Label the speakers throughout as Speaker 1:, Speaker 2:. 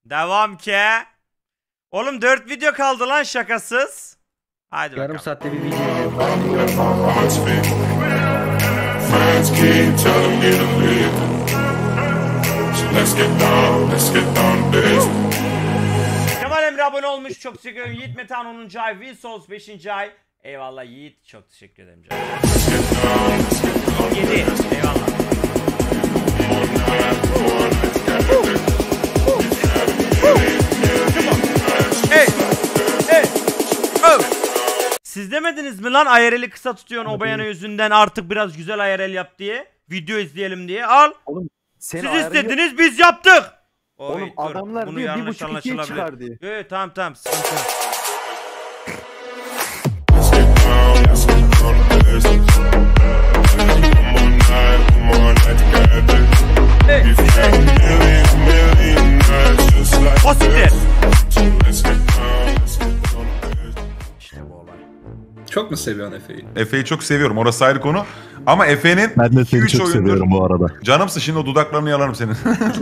Speaker 1: Devam ki. Oğlum 4 video kaldı lan şakasız. Haydi bakalım.
Speaker 2: Yarım saatte bir video.
Speaker 1: Kemal Emre abone olmuş. Çok teşekkür ederim. Yiğit Metehan 10. ay. Wilsos 5. ay. Eyvallah Yiğit. Çok teşekkür ederim canım. 7. Eyvallah. Hey. Hey. Oh. Siz demediniz mi lan IRL'i kısa tutuyorsun Obayana yüzünden artık biraz güzel IRL yap diye. Video izleyelim diye. Al.
Speaker 3: Oğlum,
Speaker 1: siz istediniz biz yaptık.
Speaker 3: Oğlum adamlar
Speaker 1: bunu
Speaker 3: diyor
Speaker 1: yanlış
Speaker 3: 1.5-2'ye çıkar diye.
Speaker 1: Evet tamam sıkıntı.
Speaker 4: Çok mu seviyorsun Efe'yi?
Speaker 5: Efe'yi çok seviyorum. Orası ayrı konu. Ama Efe'nin
Speaker 6: Ben de seni çok seviyorum bu arada.
Speaker 5: Canımsın, şimdi o dudaklarını yalarım senin.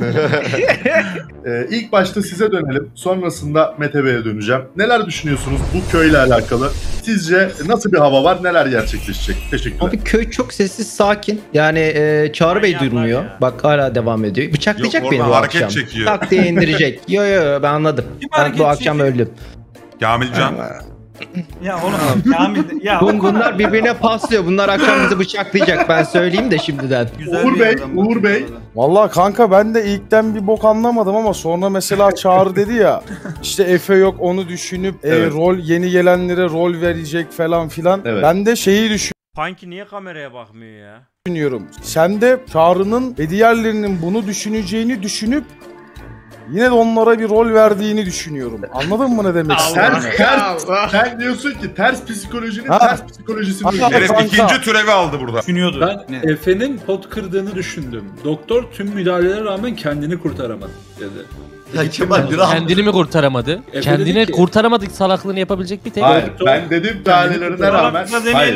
Speaker 7: İlk başta size dönelim. Sonrasında Mete Bey'e döneceğim. Neler düşünüyorsunuz bu köyle alakalı? Sizce nasıl bir hava var? Neler gerçekleşecek? Teşekkürler.
Speaker 2: Abi köy çok sessiz, sakin. Yani Çağrı Bey duyurmuyor. Bak hala devam ediyor. Bıçaklayacak
Speaker 5: Yok,
Speaker 2: beni bu
Speaker 5: oradan hareket
Speaker 2: akşam.
Speaker 5: çekiyor.
Speaker 2: Tak diye indirecek. Yo ben anladım. Ben bu akşam öldüm.
Speaker 5: Kamilcan.
Speaker 8: Ya oğlum Kamil ya
Speaker 2: Bunlar birbirine paslıyor. Bunlar akşam bizi bıçaklayacak. Ben söyleyeyim de şimdiden.
Speaker 7: Uğur Bey.
Speaker 9: Vallahi kanka ben de ilkten bir bok anlamadım ama sonra mesela Çağrı dedi ya işte Efe yok onu düşünüp
Speaker 7: Evet.
Speaker 9: rol yeni gelenlere rol verecek falan filan.
Speaker 7: Evet.
Speaker 9: Ben de şeyi
Speaker 1: Punky niye kameraya bakmıyor ya?
Speaker 9: düşünüyorum. Sen de Çağrı'nın ve diğerlerinin bunu düşüneceğini düşünüp yine de onlara bir rol verdiğini düşünüyorum. Anladın mı ne demek istediğimi?
Speaker 7: Sen diyorsun ki ters psikolojinin
Speaker 9: Ha.
Speaker 7: ters psikolojisini
Speaker 9: Ha.
Speaker 7: uyguluyor.
Speaker 5: Herif
Speaker 9: kanka.
Speaker 5: ikinci türevi aldı burada.
Speaker 8: düşünüyordu.
Speaker 4: Ben Efe'nin pot kırdığını düşündüm. Doktor tüm müdahalelere rağmen kendini kurtaramadı dedi.
Speaker 10: Ya Kemal kendini mi kurtaramadı?
Speaker 4: Efe
Speaker 10: Kendini
Speaker 4: dedi ki-
Speaker 10: kurtaramadık salaklığını yapabilecek bir tek.
Speaker 7: Hayır, ben dedim müdahalelerine rağmen. Hayır.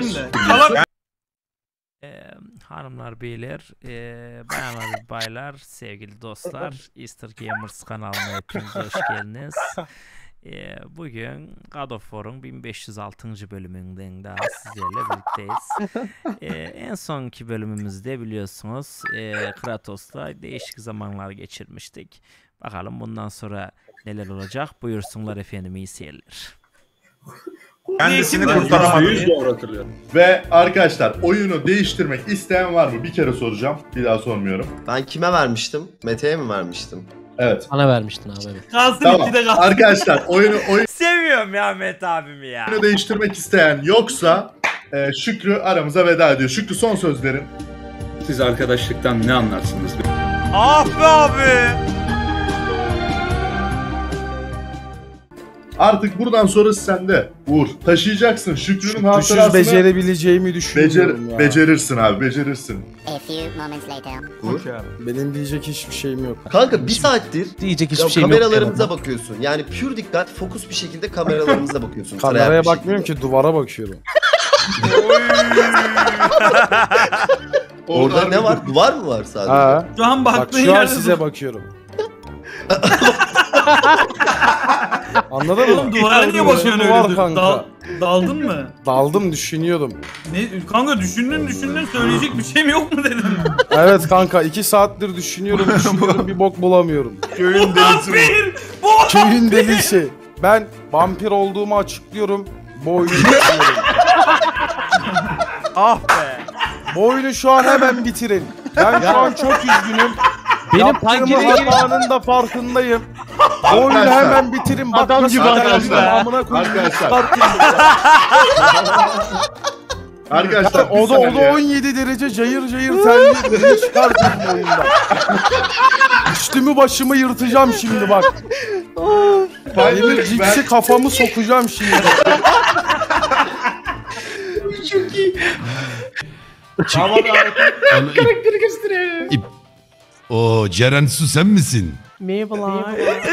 Speaker 1: Hanımlar, beyler, bayanlar, baylar, sevgili dostlar, Easter Gamers kanalına hepiniz hoş geldiniz. Bugün God of War'un 1506. bölümünden daha sizlerle birlikteyiz. En sonki bölümümüzde biliyorsunuz Kratos'la değişik zamanlar geçirmiştik. Bakalım bundan sonra neler olacak? Buyursunlar efendim, iyi seyirler.
Speaker 5: Kendisini
Speaker 4: Ben
Speaker 5: kurtaramadı.
Speaker 4: %100 doğru hatırlıyorum.
Speaker 7: Ve arkadaşlar oyunu değiştirmek isteyen var mı? Bir kere soracağım. Bir daha sormuyorum.
Speaker 10: Ben kime vermiştim? Mete'ye mi vermiştim?
Speaker 7: Evet.
Speaker 10: Bana vermiştin abi. Evet.
Speaker 8: Kalsın
Speaker 7: Tamam.
Speaker 8: ikide kalsın.
Speaker 7: Arkadaşlar oyunu
Speaker 1: Seviyorum ya Mete abimi ya.
Speaker 7: değiştirmek isteyen yoksa Şükrü aramıza veda ediyor. Şükrü, son sözlerin.
Speaker 4: Siz arkadaşlıktan ne anlarsınız?
Speaker 1: Ah be abi.
Speaker 7: Artık buradan sonrası sende. Uğur, taşıyacaksın Şükrü'nün
Speaker 9: Düşüş
Speaker 7: hatırasını.
Speaker 9: becerebileceğimi düşünüyorum ya.
Speaker 7: Becerirsin abi, becerirsin.
Speaker 11: A few moments later.
Speaker 7: Uğur.
Speaker 9: Benim diyecek hiçbir şeyim yok.
Speaker 10: Kanka bir saattir
Speaker 6: Diyecek hiçbir
Speaker 10: ya
Speaker 6: şeyim yok.
Speaker 10: kameralarımıza bakıyorsun. Yani pür dikkat, fokus bir şekilde kameralarımıza bakıyorsun.
Speaker 9: Kameraya
Speaker 10: Sıraya bir
Speaker 9: bakmıyorum ki duvara bakıyorum.
Speaker 10: Orada ne var? Duvar mı var sadece?
Speaker 9: Ha.
Speaker 8: Şu an
Speaker 9: Bak
Speaker 8: baktığın
Speaker 9: şu an
Speaker 8: yerde
Speaker 9: size bakıyorum. Anladın mı?
Speaker 8: Oğlum duvara niye bakıyorsun
Speaker 9: Duvar
Speaker 8: öyle?
Speaker 9: kanka.
Speaker 8: Daldın mı?
Speaker 9: Daldım, düşünüyordum.
Speaker 8: Ne kanka düşündün söyleyecek bir şeyim yok mu dedim.
Speaker 9: Evet kanka 2 saattir düşünüyorum bir bok bulamıyorum.
Speaker 7: Köyün delisi bu.
Speaker 9: Köyün delisi. Ben vampir olduğumu açıklıyorum. Bu oyunu bitiriyorum.
Speaker 1: Ah be.
Speaker 9: Bu oyunu şu an hemen bitirin. Ben şu an çok üzgünüm.
Speaker 6: Benim
Speaker 9: Yaptığımı
Speaker 6: Punky'nin gibi
Speaker 9: hatanın da farkındayım. Bu oyunu
Speaker 7: Arkadaşlar.
Speaker 9: hemen bitirin. Bak
Speaker 6: Adam
Speaker 9: nasıl
Speaker 6: gibi
Speaker 9: arkadaşlar.
Speaker 6: arkadaşlar.
Speaker 9: Amına koyayım.
Speaker 7: Arkadaşlar. Arkadaşlar
Speaker 9: O da 17 derece cayır cayır terliyor. Beni çıkartın bu oyundan. Üstümü başımı yırtacağım şimdi bak. Demir cipsi kafamı sokacağım şimdi.
Speaker 10: Çok iyi.
Speaker 12: O Ceren Su sen misin?
Speaker 1: Merhabalar.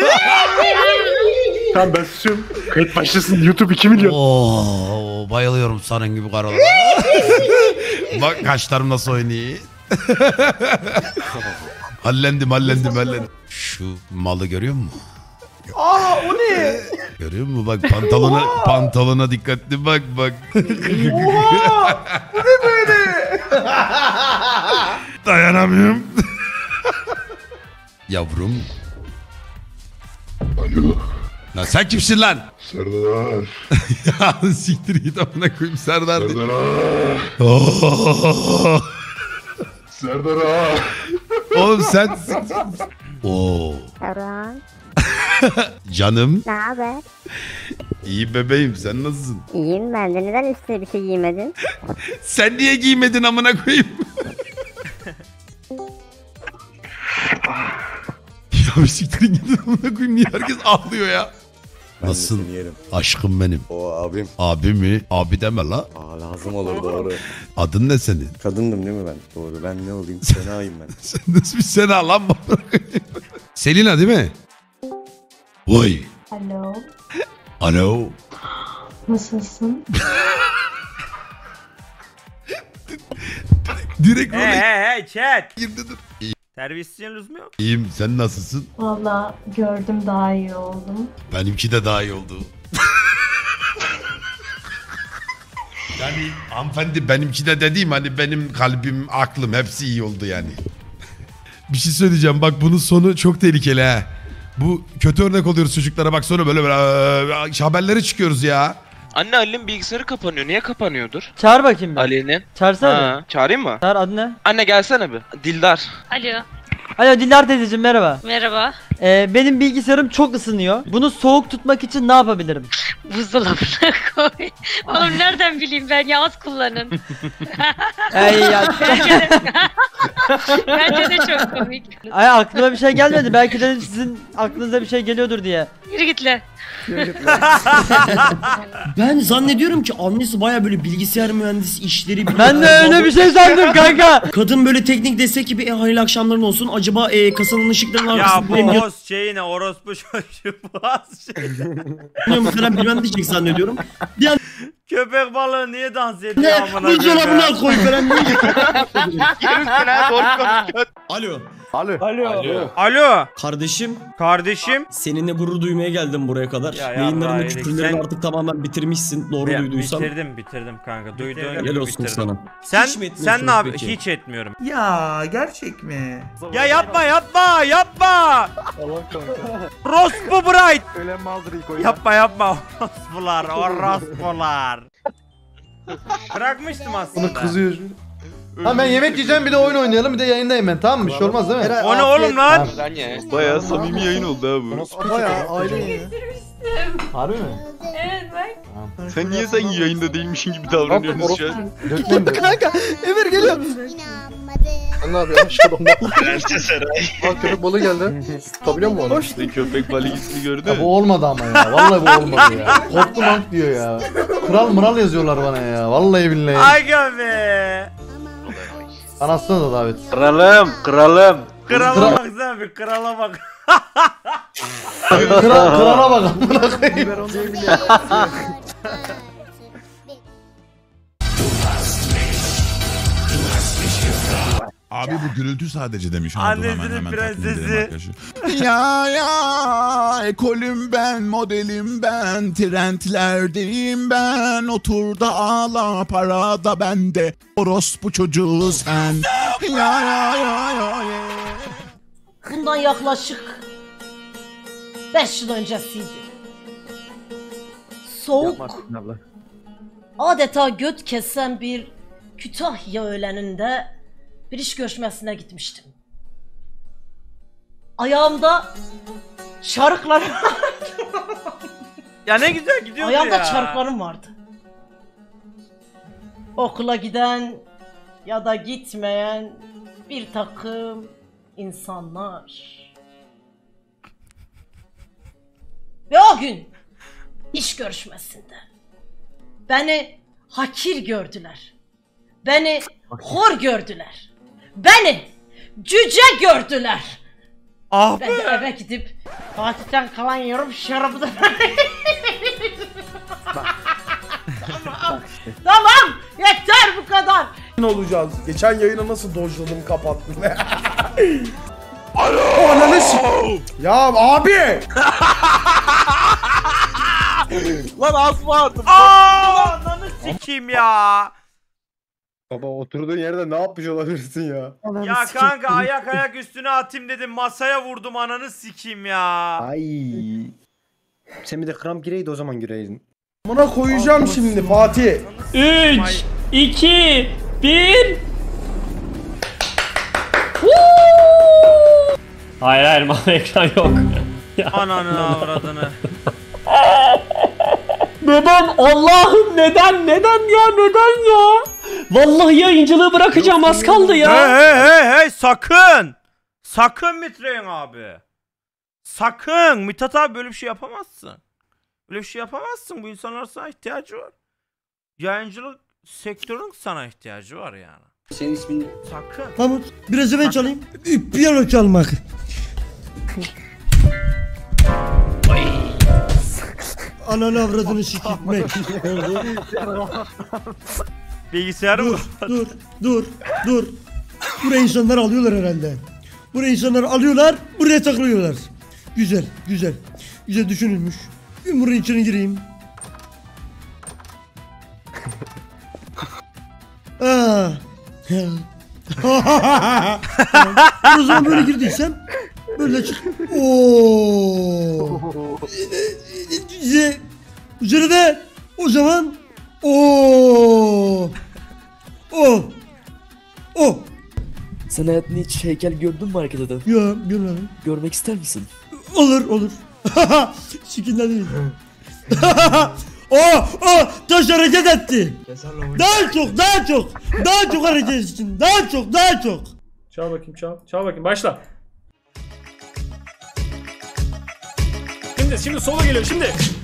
Speaker 9: Tamam ben susuyorum. Kayıt başlasın YouTube 2 milyon.
Speaker 12: Oo, bayılıyorum senin gibi karalara. Bak kaşlarım nasıl oynuyor. hallendim. Şu malı görüyor musun?
Speaker 9: Aa o ne?
Speaker 12: Görüyor musun? Bak pantolona dikkatli bak.
Speaker 9: Oha! Bu ne böyle?
Speaker 12: Dayanamıyorum. Yavrum.
Speaker 6: Alo.
Speaker 12: Lan sen kimsin lan?
Speaker 6: Serdar.
Speaker 12: Ya siktir git amına koyayım Serdar.
Speaker 6: Serdar.
Speaker 12: Oh.
Speaker 6: Serdar.
Speaker 12: Oğlum sen... Oo. Canım.
Speaker 11: Ne haber?
Speaker 12: İyi bebeğim sen nasılsın?
Speaker 11: İyiyim ben de. Neden üstüne bir şey giymedin?
Speaker 12: Sen niye giymedin amına koyayım? Ya bir siktirin gidin amına koyayım niye herkes ağlıyor ya? Nasılsın? Aşkım benim.
Speaker 13: O abim.
Speaker 12: Abi mi? Abi deme la.
Speaker 13: Aa, lazım olur doğru.
Speaker 12: Adın ne senin?
Speaker 13: Kadındım değil mi ben? Doğru. Ben ne olayım? Sena'yım ben.
Speaker 12: Sen nasıl bir Sena lan bana? Selina değil mi? Vay.
Speaker 11: Alo.
Speaker 12: Alo.
Speaker 11: Nasılsın?
Speaker 12: Direkt
Speaker 1: Hey chat.
Speaker 12: girdi dur.
Speaker 1: Terbiyesizliğin lüzumu yok.
Speaker 12: İyiyim sen nasılsın?
Speaker 11: Valla gördüm daha iyi oldum.
Speaker 12: Benimki de daha iyi oldu. Yani hanımefendi benimki de dediğim hani benim kalbim, aklım hepsi iyi oldu yani. Bir şey söyleyeceğim bak bunun sonu çok tehlikeli ha. Bu kötü örnek oluyoruz çocuklara bak sonra böyle haberlere çıkıyoruz ya.
Speaker 14: Anne Ali'nin bilgisayarı kapanıyor. Niye kapanıyordur?
Speaker 15: Çağır bakayım ben.
Speaker 14: Ali'nin.
Speaker 15: Çağırsana.
Speaker 14: Çağırayım mı?
Speaker 15: Çağır adı ne?
Speaker 14: Anne gelsene bir. Dildar.
Speaker 11: Alo.
Speaker 15: Alo Dildar teyzeciğim merhaba.
Speaker 11: Merhaba.
Speaker 15: Benim bilgisayarım çok ısınıyor. Bunu soğuk tutmak için ne yapabilirim?
Speaker 11: Buzdolabına koy. Oğlum nereden bileyim ben ya, az kullanın.
Speaker 15: Ey ya.
Speaker 11: Bence de çok komik.
Speaker 15: Ay aklıma bir şey gelmedi. Belki de sizin aklınıza bir şey geliyordur diye.
Speaker 11: Yürü git lan.
Speaker 16: Ben zannediyorum ki annesi baya böyle bilgisayar mühendisi işleri biliyor.
Speaker 15: Ben de öyle bir şey sandım kanka.
Speaker 16: Kadın böyle teknik destek gibi hayırlı akşamların olsun. Acaba kasanın ışıklarının
Speaker 1: Ya
Speaker 16: arkasında
Speaker 1: bu host şeyine orospu çocuğu boğaz şey.
Speaker 16: falan bilmem diyecek zannediyorum. Bir an
Speaker 1: Köpek balığı niye dans ediyor amına
Speaker 16: buzdolabına koy falan diyecek.
Speaker 13: Alo.
Speaker 1: Alo.
Speaker 16: Kardeşim. Seninle gurur duymaya geldim buraya kadar.
Speaker 1: Ya
Speaker 16: Yayınlarında
Speaker 1: Rahim,
Speaker 16: küfürlerini
Speaker 1: sen-
Speaker 16: artık tamamen bitirmişsin. Doğru duyduysam.
Speaker 1: Bitirdim kanka. Duyduğun
Speaker 16: Helal
Speaker 1: gibi
Speaker 16: olsun
Speaker 1: bitirdim.
Speaker 16: sana.
Speaker 1: Sen
Speaker 16: Hiç mi etmiyorsunuz
Speaker 1: sen ne yap?
Speaker 16: peki?
Speaker 1: Hiç etmiyorum.
Speaker 9: Ya gerçek mi?
Speaker 1: Ya yapma. Rospu Bright.
Speaker 3: Ölen maldır ilk oyunu.
Speaker 1: Yapma. Orospular. Bırakmıştım aslında.
Speaker 2: Bunu kızıyor. Ha ben yemek yiyeceğim bir de oyun oynayalım bir de yayındayım ben tamam mı? Bir şey olmaz değil mi?
Speaker 1: O ne oğlum lan?
Speaker 13: Bayağı samimi yayın oldu abi.
Speaker 2: Bayağı aile. Harbi mi?
Speaker 11: Evet bak.
Speaker 13: Sen niye yayında değilmişin gibi davranıyorsun şu an?
Speaker 2: Dökmeyin de. Kanka Emir geliyor. Sen ne yapıyorsun? Şurada. Bak köpek balığı geldi. Tutabiliyor musun onu?
Speaker 13: İşte köpek balığı gördü.
Speaker 2: Ya bu olmadı ama ya. Vallahi bu olmadı ya. Korktum lan diyor ya. Kral mıral yazıyorlar bana ya. Vallahi billahi.
Speaker 1: Aga be.
Speaker 2: Anasına da davet.
Speaker 1: Krala baksana bir krala bak.
Speaker 2: Krala bak amına koyayım.
Speaker 6: Abi bu gürültü sadece demiş.
Speaker 1: Annesinin prensesi.
Speaker 6: Ya ekolüm ben, modelim ben, trendlerdeyim ben. Otur da ağla, para da bende. Orospu çocuğu sen. Ya.
Speaker 11: Bundan yaklaşık 5 yıl öncesiydi. Soğuk, adeta göt kesen bir Kütahya öğleninde bir iş görüşmesine gitmiştim. Ayağımda çarıklarım
Speaker 1: Ya ne güzel gidiyordu
Speaker 11: Ayağımda
Speaker 1: ya.
Speaker 11: çarıklarım vardı. Okula giden ya da gitmeyen bir takım insanlar. Ve o gün iş görüşmesinde beni hakir gördüler. Beni hor gördüler. Beni cüce gördüler.
Speaker 1: Ah
Speaker 11: Ben de eve gidip Fatih'ten kalan yarım şarabı da Tamam yeter bu kadar.
Speaker 9: Ne olacağız? Geçen yayını nasıl dojladım kapattım. Alo. Ananı ya abi.
Speaker 8: Lan asma artık.
Speaker 1: Ananı sikeyim ya.
Speaker 3: Baba oturduğun yerde ne yapmış olabilirsin ya?
Speaker 1: Ya kanka ayak üstüne atayım dedim masaya vurdum ananı sikeyim ya.
Speaker 3: Ay. Sen bir de kramp gireydi o zaman gireydin.
Speaker 9: Buna koyacağım şimdi Fatih.
Speaker 17: 3, 2, 1. Hayır mavi ekran yok.
Speaker 1: Ananı avradını.
Speaker 17: Neden Allah'ım neden ya? Vallahi yayıncılığı bırakacağım az kaldı ya.
Speaker 1: Hey sakın. Sakın Mitreyin abi. Sakın. Mithat abi böyle bir şey yapamazsın. Böyle bir şey yapamazsın. Bu insanlar sana ihtiyacı var. Yayıncılık sektörünün sana ihtiyacı var yani.
Speaker 3: Senin ismin...
Speaker 1: Sakın.
Speaker 16: Tamam biraz ben çalayım. Piyano çalmak. Ananı avradını sikitmek.
Speaker 1: Bilgisayarı mı?
Speaker 16: Dur. Buraya insanlar alıyorlar herhalde. Buraya insanlar alıyorlar, buraya takılıyorlar. Güzel düşünülmüş. Ben buraya içine gireyim. O zaman böyle girdiysem böyle çık. Üzerine o zaman
Speaker 18: Sen hayatında hiç heykel gördün mü hareket eden?
Speaker 16: Yok görmedim.
Speaker 18: Görmek ister misin?
Speaker 16: Olur. Sikinden değil. Taş hareket etti. Daha çok hareket etsin. Daha çok.
Speaker 17: Çal bakayım çal bakayım başla. Şimdi sola geliyor şimdi.